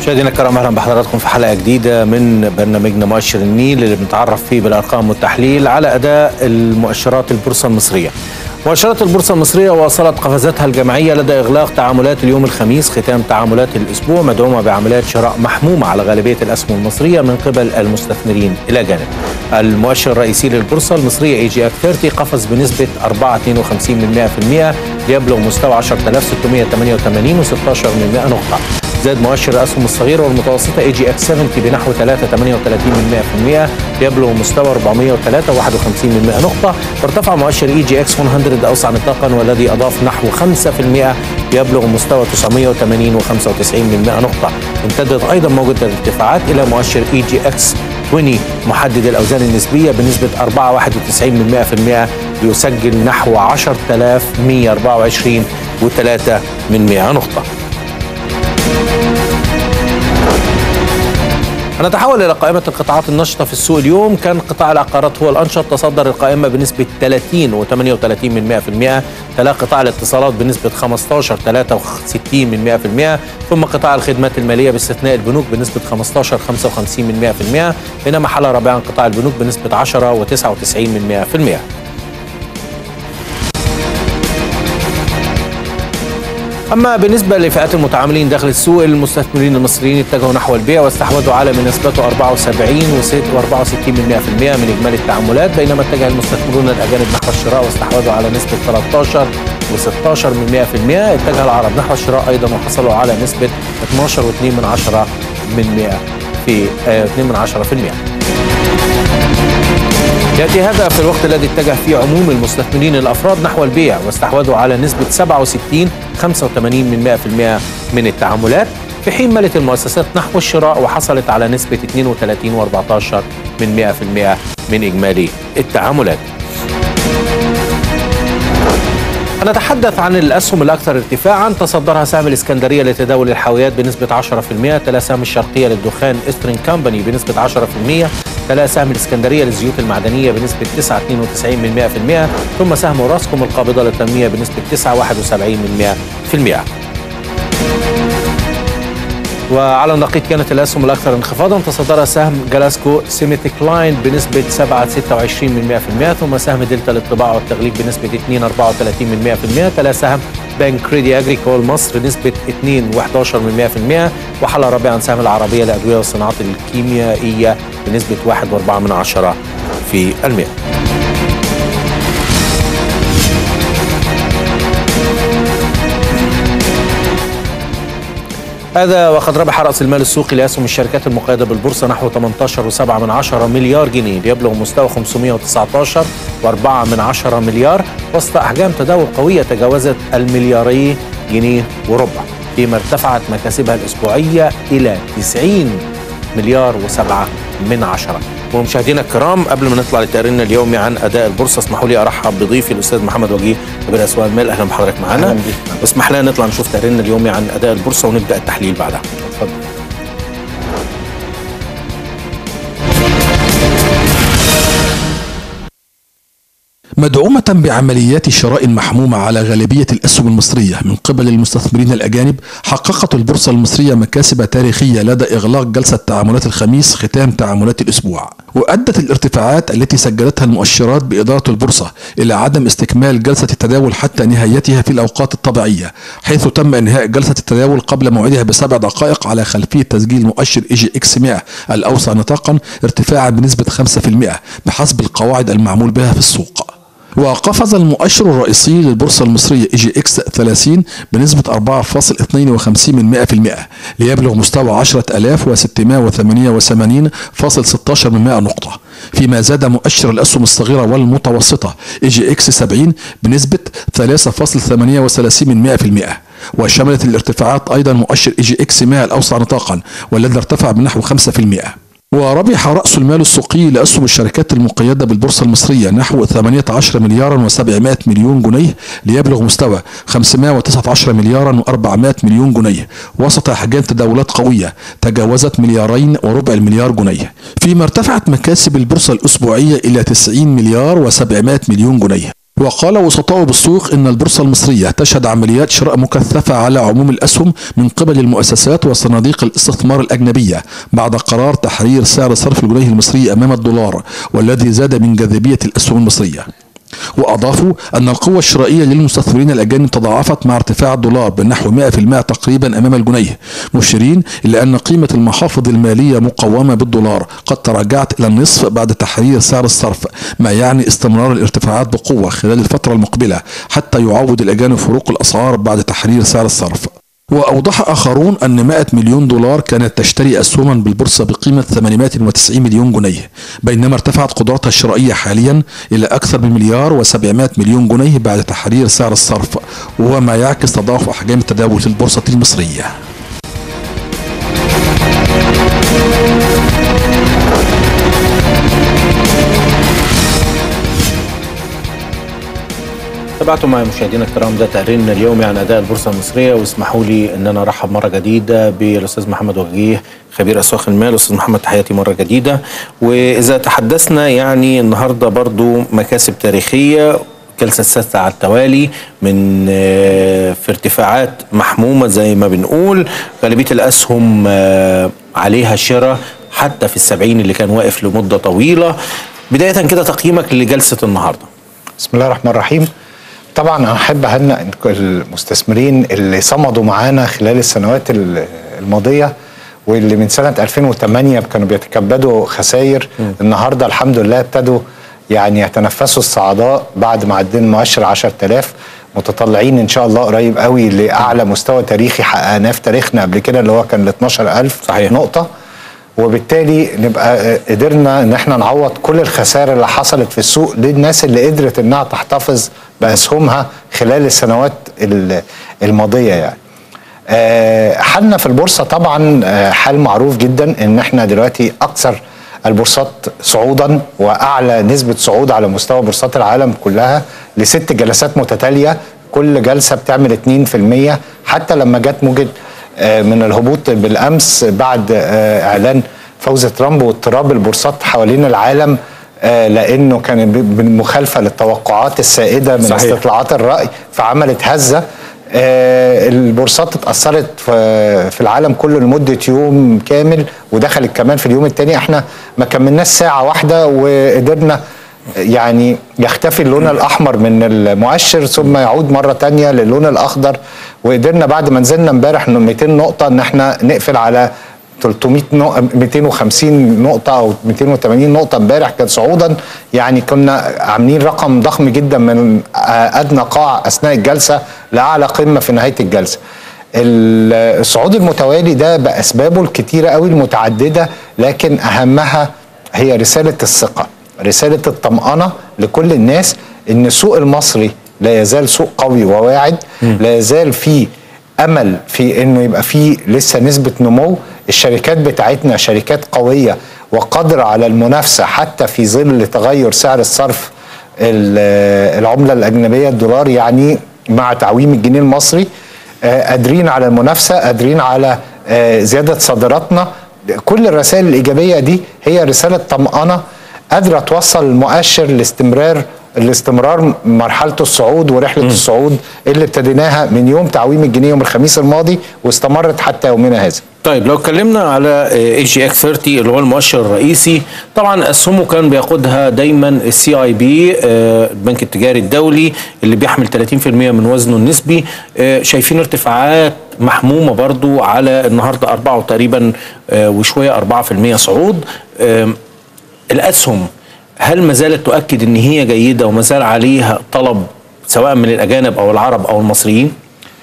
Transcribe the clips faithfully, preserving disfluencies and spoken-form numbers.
مشاهدينا الكرام، اهلا بحضراتكم في حلقه جديده من برنامجنا مؤشر النيل اللي بنتعرف فيه بالارقام والتحليل على اداء المؤشرات البورصه المصريه. مؤشرات البورصه المصريه واصلت قفزاتها الجماعيه لدى اغلاق تعاملات اليوم الخميس، ختام تعاملات الاسبوع مدعومه بعمليات شراء محمومه على غالبيه الاسهم المصريه من قبل المستثمرين الى جانب. المؤشر الرئيسي للبورصه المصريه اي جي اك ثلاثين قفز بنسبه أربعة فاصلة اثنين وخمسين بالمئة ليبلغ مستوى عشرة آلاف وستمئة وثمانية وثمانين فاصلة ستة عشر نقطه. زاد مؤشر الاسهم الصغيره والمتوسطه اي جي اك سبعين بنحو ثلاثة فاصلة ثمانية وثلاثين بالمئة ليبلغ مستوى أربعمئة وثلاثة فاصلة واحد وخمسين نقطه. وارتفع مؤشر اي جي اكس مئة اوسع نطاقا والذي اضاف نحو خمسة بالمئة ليبلغ مستوى تسعمئة وثمانين فاصلة خمسة وتسعين نقطه. امتدت ايضا موجه الارتفاعات الى مؤشر اي جي اكس عشرين محدد الاوزان النسبيه بنسبه أربعة فاصلة واحد وتسعين بالمئة ليسجل نحو عشرة آلاف ومئة وأربعة وعشرين فاصلة ثلاثة نقطه. نتحول إلى قائمة القطاعات النشطة في السوق اليوم. كان قطاع العقارات هو الأنشط، تصدر القائمة بنسبة ثلاثين فاصلة ثمانية وثلاثين بالمئة، تلا قطاع الاتصالات بنسبة خمسة عشر فاصلة ثلاثة وستين بالمئة، ثم قطاع الخدمات المالية باستثناء البنوك بنسبة خمسة عشر فاصلة خمسة وخمسين بالمئة، بينما حل رابعا قطاع البنوك بنسبة عشرة فاصلة تسعة وتسعين بالمئة. أما بالنسبة لفئات المتعاملين داخل السوق، المستثمرين المصريين اتجهوا نحو البيع واستحوذوا على من نسبته أربعة وسبعين فاصلة أربعة وستين بالمئة من إجمالي التعاملات، بينما اتجه المستثمرون الأجانب نحو الشراء واستحوذوا على نسبة ثلاثة عشر فاصلة ستة عشر بالمئة. اتجه العرب نحو الشراء أيضا وحصلوا على نسبة اثناشر فاصلة اثنين بالمئة في اثنين بالمئة. يأتي هذا في الوقت الذي اتجه فيه عموم المستثمرين الأفراد نحو البيع واستحوذوا على نسبة سبعة وستين فاصلة خمسة وثمانين بالمئة من التعاملات، في حين ملت المؤسسات نحو الشراء وحصلت على نسبة اثنين وثلاثين فاصلة أربعة عشر بالمئة من إجمالي التعاملات. نتحدث عن الأسهم الأكثر ارتفاعا. تصدرها سهم الإسكندرية لتداول الحاويات بنسبة عشرة بالمئة، تلا سهم الشرقية للدخان إسترن كامباني بنسبة عشرة بالمئة، تلا سهم الإسكندرية للزيوت المعدنية بنسبة تسعة فاصلة اثنين وتسعين بالمئة، ثم سهم راسكوم القابضة للتنمية بنسبة تسعة فاصلة واحد وسبعين بالمئة. وعلى النقيض كانت الأسهم الأكثر انخفاضا. تصدرها سهم جلاسكو سيميتيك لاين بنسبة سبعة فاصلة ستة وعشرين بالمئة، ثم سهم دلتا للطباعة والتغليف بنسبة اثنين فاصلة أربعة وثلاثين بالمئة، تلا سهم بنك كريدي أجريكول مصر بنسبة اثنين فاصلة واحد عشر بالمئة، وحل رابعا سهم العربية للأدوية والصناعات الكيميائية بنسبة واحد فاصلة أربعة في المئة. هذا وقد ربح رأس المال السوقي لأسهم الشركات المقيدة بالبورصة نحو ثمانية عشر فاصلة سبعة مليار جنيه ليبلغ مستوى خمسمئة وتسعة عشر فاصلة أربعة مليار، وسط أحجام تداول قوية تجاوزت الملياري جنيه وربع، فيما ارتفعت مكاسبها الأسبوعية إلى تسعين مليار وسبعة من عشرة. ومشاهدينا الكرام، قبل ما نطلع لتقريرنا اليومي عن اداء البورصه، اسمحوا لي ارحب بضيفي الاستاذ محمد وجيه خبير اسواق المال. اهلا بحضرتك معانا. اسمح لنا نطلع نشوف تقريرنا اليومي عن اداء البورصه ونبدا التحليل بعدها. اتفضل. مدعومة بعمليات شراء محمومة على غالبية الأسهم المصرية من قبل المستثمرين الأجانب، حققت البورصة المصرية مكاسب تاريخية لدى إغلاق جلسة تعاملات الخميس ختام تعاملات الأسبوع. وأدت الارتفاعات التي سجلتها المؤشرات بإدارة البورصة إلى عدم استكمال جلسة التداول حتى نهايتها في الأوقات الطبيعية، حيث تم إنهاء جلسة التداول قبل موعدها بسبع دقائق على خلفية تسجيل مؤشر اي جي اكس مئة الأوسع نطاقا ارتفاعا بنسبة خمسة بالمئة بحسب القواعد المعمول بها في السوق. وقفز المؤشر الرئيسي للبورصة المصرية اي جي اكس ثلاثين بنسبة أربعة فاصلة اثنين وخمسين بالمئة ليبلغ مستوى عشرة آلاف وستمئة وثمانية وثمانين فاصلة ستة عشر نقطة، فيما زاد مؤشر الأسهم الصغيرة والمتوسطة اي جي اكس سبعين بنسبة ثلاثة فاصلة ثمانية وثلاثين بالمئة. وشملت الارتفاعات أيضا مؤشر اي جي اكس مئة الأوسع نطاقا والذي ارتفع بنحو خمسة بالمئة. وربح رأس المال السوقي لأسهم الشركات المقيدة بالبورصة المصرية نحو ثمانية عشر مليارا وسبعمائة مليون جنيه ليبلغ مستوى خمسمائة وتسعة عشر مليارا وأربعمائة مليون جنيه، وسط أحجام تداولات قوية تجاوزت مليارين وربع المليار جنيه، فيما ارتفعت مكاسب البورصة الأسبوعية إلى تسعين مليار وسبعمائة مليون جنيه. وقال وسطاء بالسوق إن البورصة المصرية تشهد عمليات شراء مكثفة على عموم الأسهم من قبل المؤسسات وصناديق الاستثمار الأجنبية بعد قرار تحرير سعر صرف الجنيه المصري أمام الدولار، والذي زاد من جاذبية الأسهم المصرية. وأضافوا أن القوة الشرائية للمستثمرين الأجانب تضاعفت مع ارتفاع الدولار بنحو مئة بالمئة تقريبا أمام الجنيه، مشيرين إلى أن قيمة المحافظ المالية مقومة بالدولار قد تراجعت إلى النصف بعد تحرير سعر الصرف، ما يعني استمرار الارتفاعات بقوة خلال الفترة المقبلة حتى يعوض الأجانب فروق الأسعار بعد تحرير سعر الصرف. وأوضح آخرون أن مئة مليون دولار كانت تشتري أسهما بالبورصة بقيمة ثمانمئة وتسعين مليون جنيه، بينما ارتفعت قدراتها الشرائية حاليا إلى أكثر من مليار وسبعمئة مليون جنيه بعد تحرير سعر الصرف، وهو ما يعكس تضاعف أحجام التداول في البورصة المصرية. تابعتم معي مشاهدينا الكرام ده تقريرنا اليومي عن اداء البورصه المصريه، واسمحوا لي ان انا ارحب مره جديده بالاستاذ محمد وجيه خبير اسواق المال. استاذ محمد تحياتي مره جديده. واذا تحدثنا يعني النهارده برضو مكاسب تاريخيه، جلسه السادسه على التوالي من في ارتفاعات محمومه زي ما بنقول، غالبيه الاسهم عليها شراء حتى في السبعين اللي كان واقف لمده طويله. بدايه كده تقييمك لجلسه النهارده. بسم الله الرحمن الرحيم. طبعا انا احب اهنئ المستثمرين اللي صمدوا معانا خلال السنوات الماضيه، واللي من سنه ألفين وثمانية كانوا بيتكبدوا خسائر، النهارده الحمد لله ابتدوا يعني يتنفسوا الصعداء بعد ما عدينا مؤشر عشرة آلاف، متطلعين ان شاء الله قريب قوي لاعلى مستوى تاريخي حققناه في تاريخنا قبل كده اللي هو كان ل اثناشر ألف صحيح. نقطه، وبالتالي نبقى قدرنا ان احنا نعوض كل الخسائر اللي حصلت في السوق للناس اللي قدرت انها تحتفظ باسهمها خلال السنوات الماضيه. يعني حالنا في البورصه طبعا حال معروف جدا، ان احنا دلوقتي اكثر البورصات صعودا واعلى نسبه صعود على مستوى بورصات العالم كلها لست جلسات متتاليه، كل جلسه بتعمل اتنين في المية، حتى لما جت موجه من الهبوط بالامس بعد اعلان فوز ترامب واضطراب البورصات حوالين العالم، لانه كان بالمخالفه للتوقعات السائده من صحيح. استطلاعات الراي، فعملت هزه. البورصات اتاثرت في العالم كله لمده يوم كامل، ودخلت كمان في اليوم الثاني. احنا ما كملناش ساعه واحده وقدرنا يعني يختفي اللون الاحمر من المؤشر ثم يعود مره ثانيه للون الاخضر، وقدرنا بعد ما نزلنا امبارح مئتين نقطه ان احنا نقفل على ثلاثمئة نقطة، مئتين وخمسين نقطه او مئتين وثمانين نقطه امبارح كان صعودا. يعني كنا عاملين رقم ضخم جدا من ادنى قاع اثناء الجلسه لاعلى قمه في نهايه الجلسه. الصعود المتوالي ده باسبابه الكتيره قوي المتعدده، لكن اهمها هي رساله الثقه، رسالة الطمأنة لكل الناس ان السوق المصري لا يزال سوق قوي وواعد، لا يزال فيه امل في انه يبقى فيه لسه نسبة نمو. الشركات بتاعتنا شركات قوية وقادرة على المنافسة حتى في ظل تغير سعر الصرف العملة الأجنبية الدولار، يعني مع تعويم الجنيه المصري قادرين على المنافسة، قادرين على زيادة صادراتنا. كل الرسائل الإيجابية دي هي رسالة طمأنة قادرة توصل المؤشر لاستمرار الاستمرار مرحلة الصعود ورحلة م. الصعود اللي ابتديناها من يوم تعويم الجنيه يوم الخميس الماضي واستمرت حتى يومنا هذا. طيب لو اتكلمنا على اي جي اكس ثلاثين اللي هو المؤشر الرئيسي، طبعا اسهمه كان بيقودها دايما السي اي بي البنك التجاري الدولي اللي بيحمل ثلاثين بالمئة من وزنه النسبي. شايفين ارتفاعات محمومه برضو على النهارده أربعة تقريبا وشويه أربعة بالمئة صعود. الاسهم هل ما زالت تؤكد ان هي جيده وما زال عليها طلب سواء من الاجانب او العرب او المصريين؟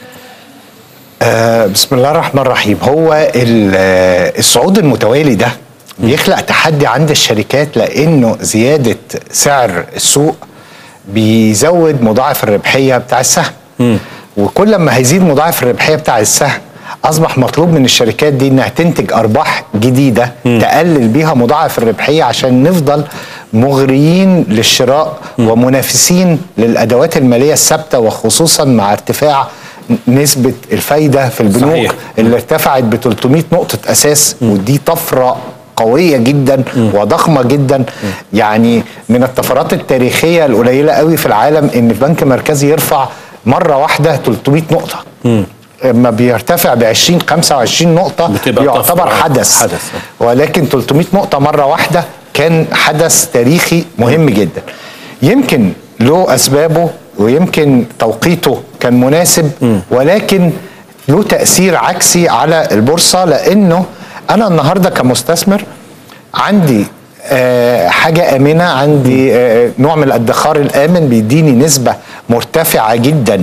آه بسم الله الرحمن الرحيم. هو الصعود المتوالي ده بيخلق تحدي عند الشركات، لانه زياده سعر السوق بيزود مضاعف الربحيه بتاع السهم، م. وكل ما هيزيد مضاعف الربحيه بتاع السهم اصبح مطلوب من الشركات دي انها تنتج ارباح جديده م. تقلل بيها مضاعف الربحيه عشان نفضل مغريين للشراء م. ومنافسين للادوات الماليه الثابته، وخصوصا مع ارتفاع نسبه الفايده في البنوك صحيح. اللي ارتفعت ب ثلاثمئة نقطه اساس م. ودي طفره قويه جدا م. وضخمه جدا م. يعني من الطفرات التاريخيه القليله قوي في العالم ان البنك المركزي يرفع مره واحده ثلاثمائة نقطه. م. لما بيرتفع ب عشرين خمسة وعشرين نقطه يعتبر حدث. حدث ولكن ثلاثمائة نقطه مره واحده كان حدث تاريخي مهم جدا. يمكن له اسبابه ويمكن توقيته كان مناسب م. ولكن له تأثير عكسي على البورصة، لأنه أنا النهاردة كمستثمر عندي آه حاجة آمنة، عندي آه نوع من الادخار الآمن بيديني نسبة مرتفعة جدا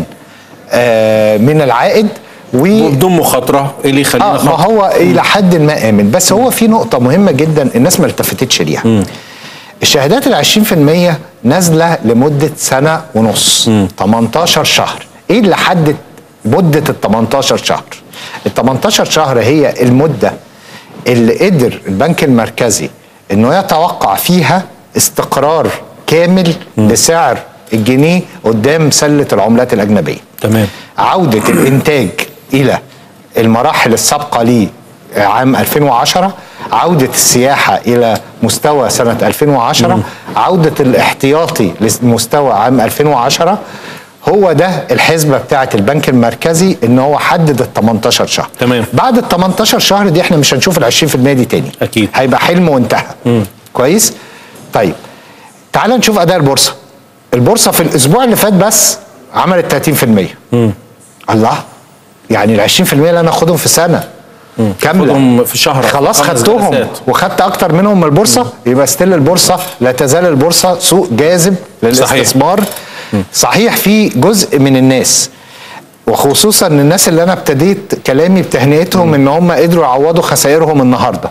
آه من العائد وبدون مخاطرة اللي يخلينا آه ما هو إلى حد ما آمن. بس هو في نقطة مهمة جدا الناس ما التفتتش ليها. م. الشهادات العشرين في المية نازلة لمدة سنة ونص م. تمنتاشر شهر. إيه اللي حدد مدة ال تمنتاشر شهر؟ ال تمنتاشر شهر هي المدة اللي قدر البنك المركزي انه يتوقع فيها استقرار كامل م. لسعر الجنيه قدام سلة العملات الأجنبية. تمام. عودة الإنتاج إلى المراحل السابقة ليه عام ألفين وعشرة، عودة السياحة إلى مستوى سنة ألفين وعشرة، م. عودة الاحتياطي لمستوى عام ألفين وعشرة. هو ده الحسبة بتاعة البنك المركزي ان هو حدد ال تمنتاشر شهر. تمام. بعد ال تمنتاشر شهر دي احنا مش هنشوف ال عشرين في المية دي تاني. اكيد. هيبقى حلم وانتهى. م. كويس؟ طيب تعال نشوف اداء البورصة. البورصة في الاسبوع اللي فات بس عملت ثلاثين في المية. م. الله، يعني ال عشرين في المية اللي انا اخدهم في سنة كاملة في شهر خلاص خدتهم وخدت اكتر منهم من البورصة. م. يبقى ستيل البورصة لا تزال البورصة سوق جاذب للاستثمار. صحيح. صحيح في جزء من الناس وخصوصا الناس اللي انا ابتديت كلامي بتهنئتهم ان هم قدروا يعوضوا خسائرهم النهارده،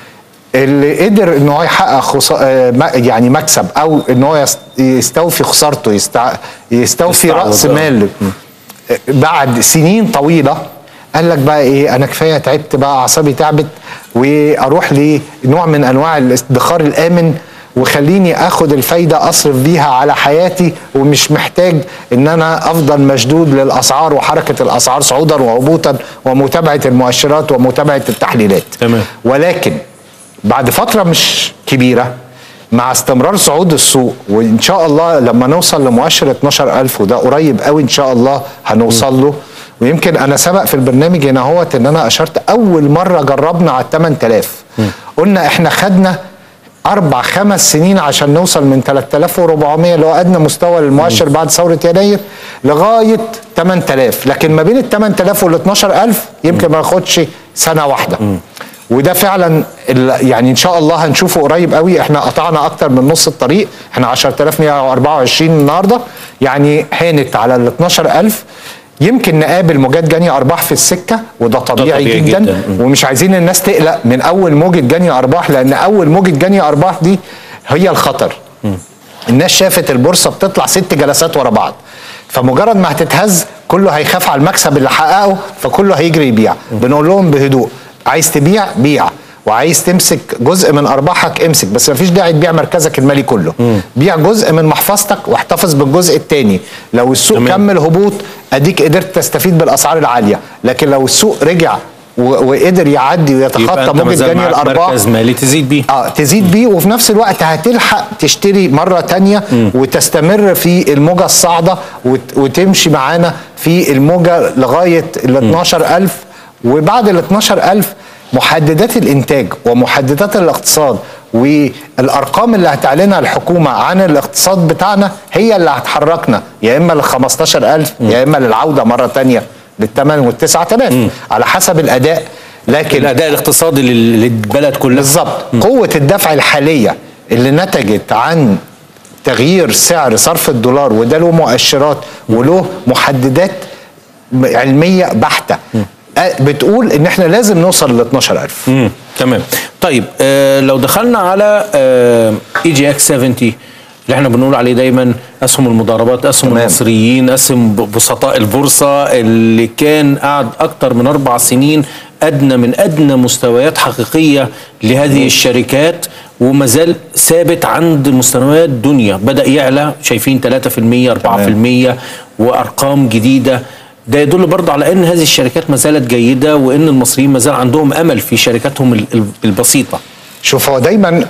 اللي قدر ان هو يحقق خص... يعني مكسب او ان هو يستوفي خسارته، يستع... يستوفي راس مال بعد سنين طويله، قال لك بقى ايه، انا كفايه تعبت بقى، اعصابي تعبت، واروح لنوع من انواع الادخار الامن وخليني اخد الفايده اصرف بيها على حياتي، ومش محتاج ان انا افضل مشدود للاسعار وحركه الاسعار صعودا وهبوطا ومتابعه المؤشرات ومتابعه التحليلات. تمام. ولكن بعد فتره مش كبيره مع استمرار صعود السوق، وان شاء الله لما نوصل لمؤشر اتناشر ألف وده قريب قوي ان شاء الله هنوصل له، ويمكن انا سبق في البرنامج هنا اهوت ان انا اشرت اول مره جربنا على ثمانية آلاف، قلنا احنا خدنا اربع خمس سنين عشان نوصل من ثلاثة آلاف وأربعمية اللي هو ادنى مستوى للمؤشر بعد ثوره يناير لغايه ثمانية آلاف، لكن ما بين ال ثمانية آلاف وال اتناشر ألف يمكن ما ياخدش سنه واحده. م. وده فعلا يعني ان شاء الله هنشوفه قريب قوي. احنا قطعنا اكتر من نص الطريق، احنا عشرة آلاف ومية وأربعة وعشرين النهارده، يعني هانت على ال اتناشر ألف. يمكن نقابل موجات جني ارباح في السكه وده طبيعي, طبيعي جدا, جدا. ومش عايزين الناس تقلق من اول موجه جني ارباح، لان اول موجه جني ارباح دي هي الخطر. م. الناس شافت البورصه بتطلع ست جلسات ورا بعض، فمجرد ما هتتهز كله هيخاف على المكسب اللي حققه، فكله هيجري يبيع. م. بنقول لهم بهدوء، عايز تبيع بيع، وعايز تمسك جزء من ارباحك امسك، بس مفيش داعي تبيع مركزك المالي كله. م. بيع جزء من محفظتك واحتفظ بالجزء الثاني. لو السوق تمام. كمل هبوط اديك قدرت تستفيد بالاسعار العاليه، لكن لو السوق رجع وقدر يعدي ويتخطى موجة جني الارباح، مركز مالي تزيد بيه اه تزيد بيه، وفي نفس الوقت هتلحق تشتري مره ثانيه وتستمر في الموجه الصاعده وتمشي معانا في الموجه لغايه ال اتناشر ألف. وبعد ال اتناشر ألف محددات الانتاج ومحددات الاقتصاد والارقام اللي هتعلنها الحكومه عن الاقتصاد بتاعنا هي اللي هتحركنا يا اما لل خمستاشر ألف يا اما للعوده مره ثانيه للثمان والتسعة آلاف على حسب الاداء. لكن الاداء الاقتصادي للبلد كلها بالظبط. قوه الدفع الحاليه اللي نتجت عن تغيير سعر صرف الدولار، وده له مؤشرات وله محددات علميه بحته بتقول ان احنا لازم نوصل ل اتناشر ألف. امم تمام. طيب آه لو دخلنا على آه اي جي اكس سبعين اللي احنا بنقول عليه دايما اسهم المضاربات، اسهم تمام. المصريين، اسهم بسطاء البورصه، اللي كان قعد اكتر من اربع سنين ادنى من ادنى مستويات حقيقيه لهذه الشركات، وما زال ثابت عند مستويات دنيا، بدا يعلى، شايفين ثلاثة في المية أربعة في المية وارقام جديده. ده يدل برضه على ان هذه الشركات ما زالت جيده، وان المصريين ما زال عندهم امل في شركاتهم البسيطه. شوف، هو دايما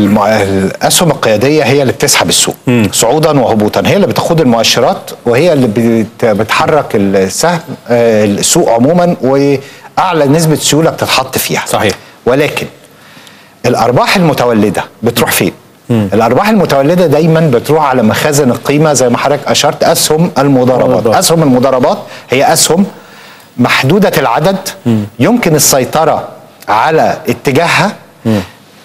الاسهم القياديه هي اللي بتسحب السوق م. صعودا وهبوطا، هي اللي بتاخد المؤشرات وهي اللي بتحرك السهم السوق عموما، واعلى نسبه سيوله بتتحط فيها. صحيح. ولكن الارباح المتولده بتروح فين؟ مم. الارباح المتولده دايما بتروح على مخازن القيمه زي ما حضرتك اشرت، اسهم المضاربات. مم. اسهم المضاربات هي اسهم محدوده العدد، مم. يمكن السيطره على اتجاهها، مم.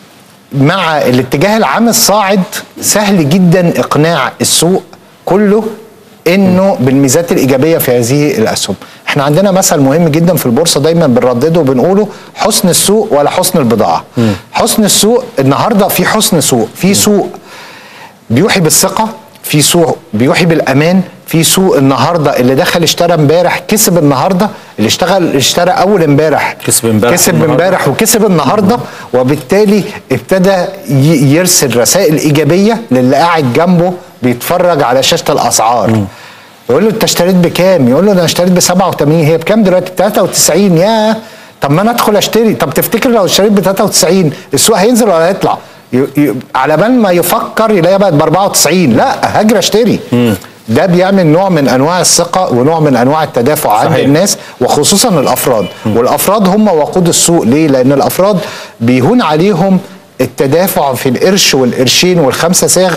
مع الاتجاه العام الصاعد سهل جدا اقناع السوق كله انه بالميزات الايجابيه في هذه الاسهم. احنا عندنا مثل مهم جدا في البورصه دايما بنردده وبنقوله: حسن السوق ولا حسن البضاعه. م. حسن السوق النهارده في حسن سوق، في سوق بيوحي بالثقه، في سوق بيوحي بالامان، في سوق النهارده اللي دخل اشترى امبارح كسب النهارده، اللي اشتغل اشترى اول امبارح كسب امبارح كسب امبارح وكسب النهارده، وبالتالي ابتدى يرسل رسائل ايجابيه للي قاعد جنبه بيتفرج على شاشه الاسعار. م. يقول له انت اشتريت بكام؟ يقول له انا اشتريت ب سبعة وثمانين. هي بكام دلوقتي؟ ب ثلاثة وتسعين. يا طب ما انا ادخل اشتري. طب تفتكر لو اشتريت ب ثلاثة وتسعين السوق هينزل ولا هيطلع؟ ي... ي... على بال ما يفكر يلاقيها بقت ب أربعة وتسعين. لا، هاجر اشتري. م. ده بيعمل نوع من انواع الثقه ونوع من انواع التدافع عند الناس، وخصوصا الافراد. م. والافراد هم وقود السوق. ليه؟ لان الافراد بيهون عليهم التدافع في القرش والقرشين والخمسه ساغ،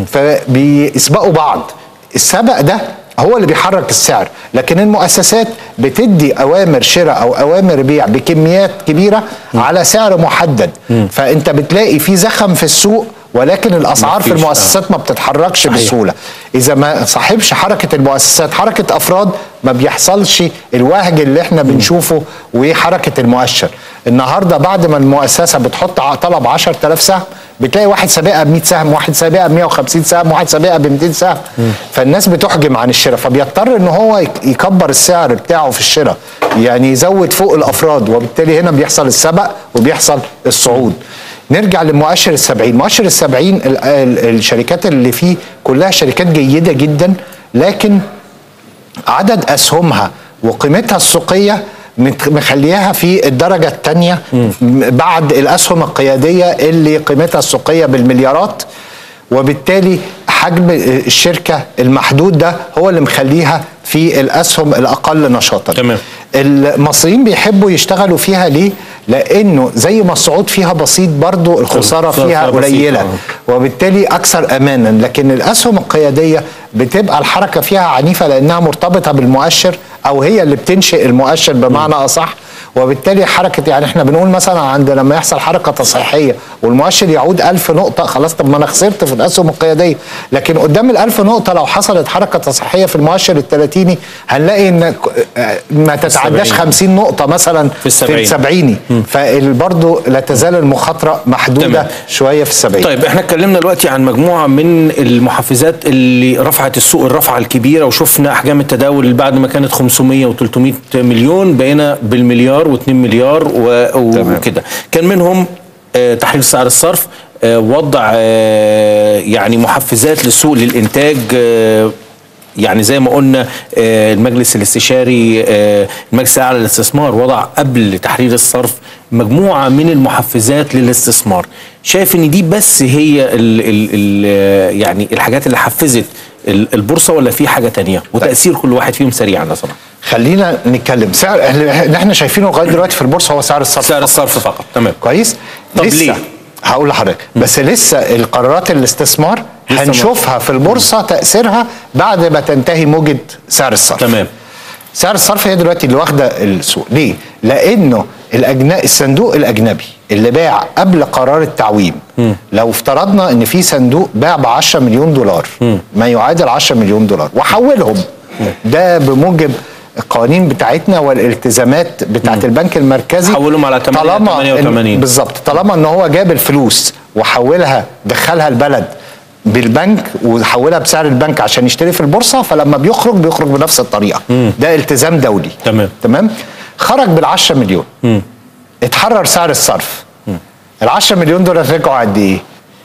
فبيسبقوا بعض. السبق ده هو اللي بيحرك السعر، لكن المؤسسات بتدي اوامر شراء او اوامر بيع بكميات كبيره م. على سعر محدد، م. فانت بتلاقي في زخم في السوق، ولكن الاسعار في المؤسسات آه. ما بتتحركش صحيح. بسهوله. اذا ما صاحبش حركه المؤسسات حركه افراد، ما بيحصلش الوهج اللي احنا بنشوفه وحركه المؤشر. النهارده بعد ما المؤسسه بتحط طلب عشرة آلاف سهم، بتلاقي واحد سابقها ب مئة سهم، واحد سابقها ب مئة وخمسين سهم، واحد سابقها ب مئتين سهم. مم. فالناس بتحجم عن الشراء، فبيضطر ان هو يكبر السعر بتاعه في الشراء، يعني يزود فوق الافراد، وبالتالي هنا بيحصل السبق وبيحصل الصعود. نرجع لمؤشر السبعين. مؤشر السبعين الشركات اللي فيه كلها شركات جيدة جدا، لكن عدد أسهمها وقيمتها السوقية مخليها في الدرجة الثانية بعد الأسهم القيادية اللي قيمتها السوقية بالمليارات، وبالتالي حجم الشركة المحدود ده هو اللي مخليها في الأسهم الأقل نشاطا. تمام. المصريين بيحبوا يشتغلوا فيها ليه؟ لأنه زي ما الصعود فيها بسيط برضو الخسارة فيها قليلة، وبالتالي أكثر أمانا. لكن الأسهم القيادية بتبقى الحركة فيها عنيفة لأنها مرتبطة بالمؤشر، أو هي اللي بتنشئ المؤشر بمعنى أصح، وبالتالي حركة، يعني احنا بنقول مثلا عند لما يحصل حركة تصحيحية والمؤشر يعود ألف نقطة، خلاص طب ما انا خسرت في الأسهم القيادية. لكن قدام الألف نقطة لو حصلت حركة تصحيحية في المؤشر الثلاثيني هنلاقي ان ما تتعداش خمسين نقطة مثلا في السبعيني, في السبعيني. فبرضه لا تزال المخاطرة محدودة تمام. شوية في السبعيني. طيب احنا اتكلمنا دلوقتي عن مجموعة من المحفزات اللي رفعت السوق الرفعة الكبيرة، وشفنا أحجام التداول اللي بعد ما كانت خمسمية وثلاثمية مليون بقينا بالمليار واثنين مليار وكده. كان منهم آه تحرير سعر الصرف، آه وضع آه يعني محفزات للسوق للإنتاج، آه يعني زي ما قلنا آه المجلس الاستشاري آه المجلس الأعلى للاستثمار وضع قبل تحرير الصرف مجموعة من المحفزات للاستثمار. شايف ان دي بس هي ال ال ال يعني الحاجات اللي حفزت البورصة، ولا في حاجة تانية؟ وتأثير كل واحد فيهم سريعا لو سمحت. خلينا نتكلم. سعر اللي احنا شايفينه لغايه دلوقتي في البورصه هو سعر الصرف. سعر الصرف فقط. تمام. كويس. طب ليه؟ هقول لحضرتك، بس لسه القرارات الاستثمار هنشوفها في البورصه تاثيرها بعد ما تنتهي موجه سعر الصرف. تمام. سعر الصرف هي دلوقتي اللي واخده السوق. ليه؟ لانه الأجن... الصندوق الاجنبي اللي باع قبل قرار التعويم، م. لو افترضنا ان في صندوق باع ب عشرة مليون دولار، م. ما يعادل عشرة مليون دولار، وحولهم، م. ده بموجب القوانين بتاعتنا والالتزامات بتاعت م. البنك المركزي، حولهم على ثمانية وثمانين بالظبط. طالما ان هو جاب الفلوس وحولها دخلها البلد بالبنك وحولها بسعر البنك عشان يشتري في البورصه، فلما بيخرج بيخرج بنفس الطريقه. م. ده التزام دولي. تمام تمام. خرج بالعشرة مليون، م. اتحرر سعر الصرف. ال عشرة مليون دول رجعوا قد ايه؟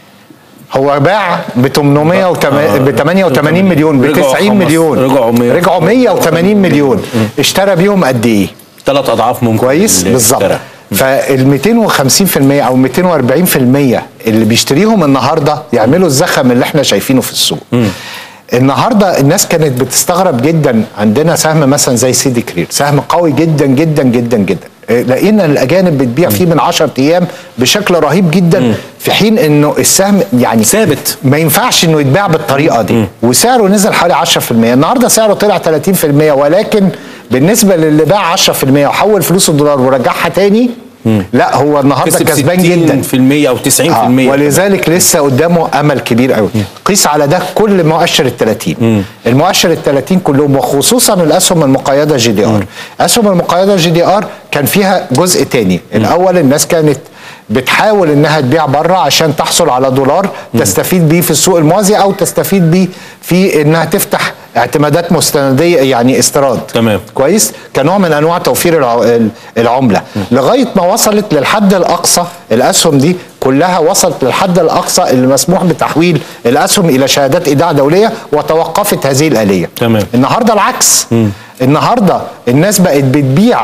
هو باع ب ثمانية وثمانين مليون، ب تسعين مليون، رجعوا مية وثمانين مليون. اشترى بيهم قد ايه؟ ثلاث اضعاف ممكن. كويس بالظبط. فال مئتين وخمسين في المية او مئتين وأربعين في المية اللي بيشتريهم النهارده يعملوا الزخم اللي احنا شايفينه في السوق. م. النهارده الناس كانت بتستغرب جدا، عندنا سهم مثلا زي سيدي كرير، سهم قوي جدا جدا جدا جدا، لقينا الاجانب بتبيع فيه من عشرة ايام بشكل رهيب جدا. م. في حين انه السهم يعني ثابت، ما ينفعش انه يتباع بالطريقه دي. م. وسعره نزل حوالي عشرة في المية، النهارده سعره طلع ثلاثين في المية، ولكن بالنسبه للي باع عشرة في المية وحول فلوس الدولار ورجعها تاني، مم. لا هو النهارده كسبان جدا ستين في المية او تسعين في المية، آه. ولذلك لسه قدامه امل كبير قوي. مم. قيس على ده كل مؤشر ال ثلاثين، مم. المؤشر ال ثلاثين كلهم، وخصوصا الاسهم المقيده جي دي ار. اسهم المقيده جي دي ار كان فيها جزء تاني. مم. الاول الناس كانت بتحاول انها تبيع بره عشان تحصل على دولار مم. تستفيد بيه في السوق الموازي، او تستفيد بيه في انها تفتح اعتمادات مستنديه يعني استيراد. تمام، كويس، كنوع من انواع توفير العمله. م. لغايه ما وصلت للحد الاقصى، الاسهم دي كلها وصلت للحد الاقصى اللي مسموح بتحويل الاسهم الى شهادات ايداع دوليه، وتوقفت هذه الاليه. تمام. النهارده العكس. م. النهارده الناس بقت بتبيع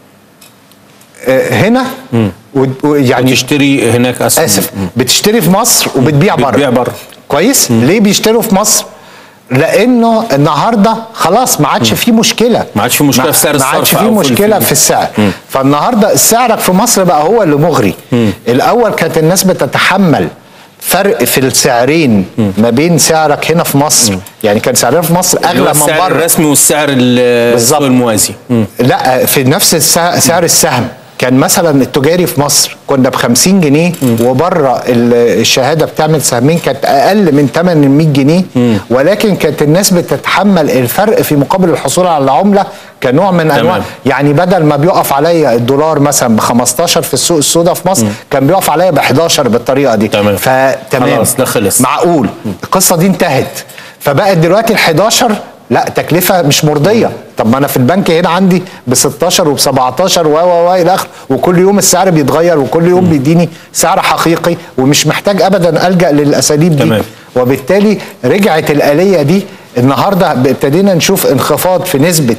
هنا م. يعني بتشتري هناك اسهم. اسف م. بتشتري في مصر وبتبيع بره. بتبيع بره. كويس. م. ليه بيشتروا في مصر؟ لانه النهارده خلاص ما عادش في مشكله، ما عادش في مشكله في سعر الصرف، ما عادش في مشكله في السعر. م. فالنهارده سعرك في مصر بقى هو اللي مغري. م. الاول كانت الناس بتتحمل فرق في السعرين م. ما بين سعرك هنا في مصر، م. يعني كان سعرنا في مصر اغلى من بره، السعر الرسمي والسعر السوق الموازي. م. لا، في نفس سعر السهم كان مثلا التجاري في مصر كنا ب خمسين جنيه، وبره الشهاده بتعمل سهمين كانت اقل من ثمن ال مئة جنيه، م. ولكن كانت الناس بتتحمل الفرق في مقابل الحصول على العمله كنوع من انواع، يعني بدل ما بيقف عليا الدولار مثلا ب خمستاشر في السوق السوداء في مصر، م. كان بيقف عليا ب حداشر بالطريقه دي. تمام. فتمام، خلاص ده خلص، معقول. م. القصه دي انتهت، فبقت دلوقتي ال حداشر لا، تكلفه مش مرضيه. طب ما انا في البنك هنا عندي ب ستاشر وب سبعتاشر و و و الى اخره، وكل يوم السعر بيتغير، وكل يوم بيديني سعر حقيقي، ومش محتاج ابدا الجا للاساليب دي. تمام. وبالتالي رجعت الاليه دي. النهارده ابتدينا نشوف انخفاض في نسبه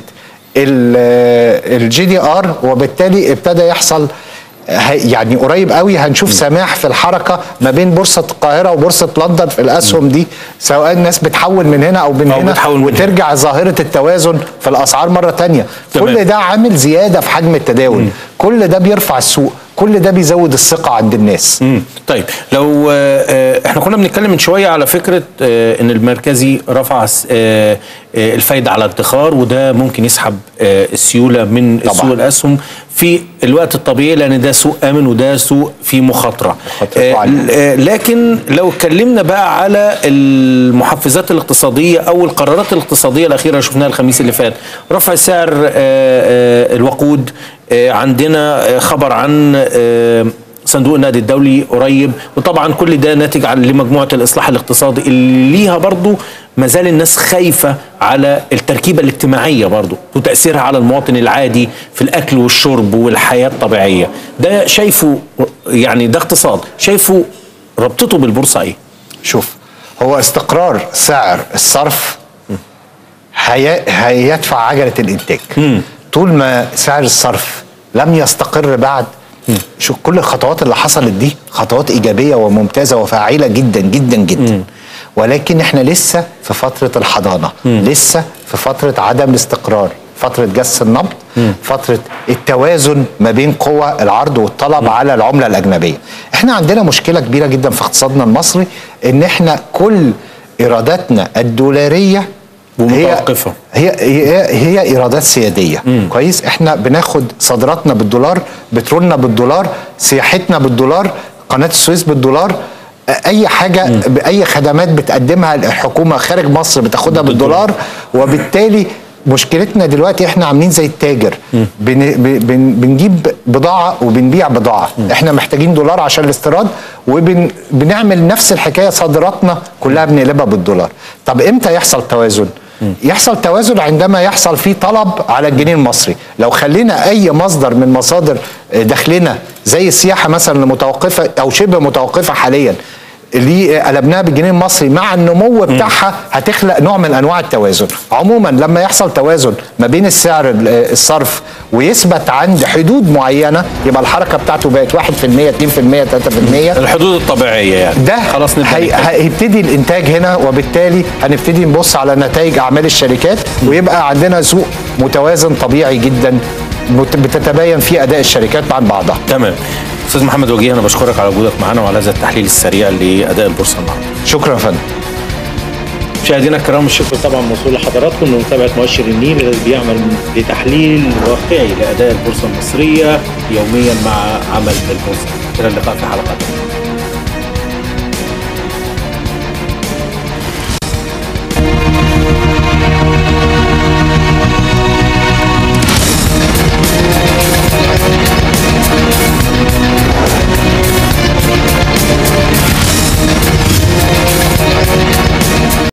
الجي دي ار، وبالتالي ابتدى يحصل يعني قريب قوي هنشوف سماح في الحركه ما بين بورصه القاهره وبورصه لندن في الاسهم دي، سواء الناس بتحول من هنا او من أو هنا، وترجع ظاهره التوازن في الاسعار مره ثانيه. كل ده عامل زياده في حجم التداول. مم. كل ده بيرفع السوق، كل ده بيزود الثقه عند الناس. مم. طيب لو احنا كنا بنتكلم من شويه على فكره ان المركزي رفع الفايده على الادخار، وده ممكن يسحب السيوله من طبعا. سوق الاسهم في الوقت الطبيعي، لان ده سوق امن وده سوق فيه مخاطره. لكن لو اتكلمنا بقى على المحفزات الاقتصاديه او القرارات الاقتصاديه الاخيره اللي شفناها الخميس اللي فات، رفع سعر الوقود، عندنا خبر عن صندوق النقد الدولي قريب، وطبعا كل ده ناتج عن لمجموعه الاصلاح الاقتصادي اللي ليها برضو ما زال الناس خايفه على التركيبه الاجتماعيه برضو وتاثيرها على المواطن العادي في الاكل والشرب والحياه الطبيعيه. ده شايفه يعني ده اقتصاد، شايفه ربطته بالبورصه ايه؟ شوف، هو استقرار سعر الصرف هي... هيدفع عجله الانتاج. م. طول ما سعر الصرف لم يستقر بعد، شو كل الخطوات اللي حصلت دي خطوات ايجابيه وممتازه وفاعله جدا جدا جدا. م. ولكن احنا لسه في فتره الحضانه، م. لسه في فتره عدم الاستقرار، فتره جس النبض، م. فتره التوازن ما بين قوى العرض والطلب م. على العمله الاجنبيه. احنا عندنا مشكله كبيره جدا في اقتصادنا المصري، ان احنا كل ايراداتنا الدولاريه ومتوقفه، هي هي هي ايرادات سياديه. مم. كويس، احنا بناخد صادراتنا بالدولار، بترولنا بالدولار، سياحتنا بالدولار، قناه السويس بالدولار، اي حاجه مم. باي خدمات بتقدمها الحكومه خارج مصر بتاخدها بالدولار. وبالتالي مشكلتنا دلوقتي احنا عاملين زي التاجر، بن بن بنجيب بضاعه وبنبيع بضاعه. مم. احنا محتاجين دولار عشان الاستيراد، وبنعمل نفس الحكايه، صادراتنا كلها بنقلبها بالدولار. طب امتى يحصل توازن؟ يحصل توازن عندما يحصل فيه طلب على الجنيه المصري. لو خلينا اي مصدر من مصادر دخلنا زي السياحه مثلا متوقفه او شبه متوقفه حاليا، اللي قلبناها بالجنيه المصري مع النمو بتاعها هتخلق نوع من انواع التوازن. عموما لما يحصل توازن ما بين السعر الصرف ويثبت عند حدود معينه يبقى الحركه بتاعته بقت واحد في المية اتنين في المية تلاتة في المية الحدود الطبيعيه يعني. ده خلاص هي هيبتدي الانتاج هنا، وبالتالي هنبتدي نبص على نتائج اعمال الشركات ويبقى عندنا سوق متوازن طبيعي جدا بتتباين فيه اداء الشركات مع بعضها. تمام. استاذ محمد وجيه، انا بشكرك على وجودك معنا وعلى هذا التحليل السريع لاداء البورصه النهارده. شكرا يا فندم. مشاهدينا الكرام، الشكر طبعا موصول لحضراتكم لمتابعه مؤشر النيل الذي بيعمل لتحليل واقعي لاداء البورصه المصريه يوميا مع عمل البورصه. الى اللقاء في حلقه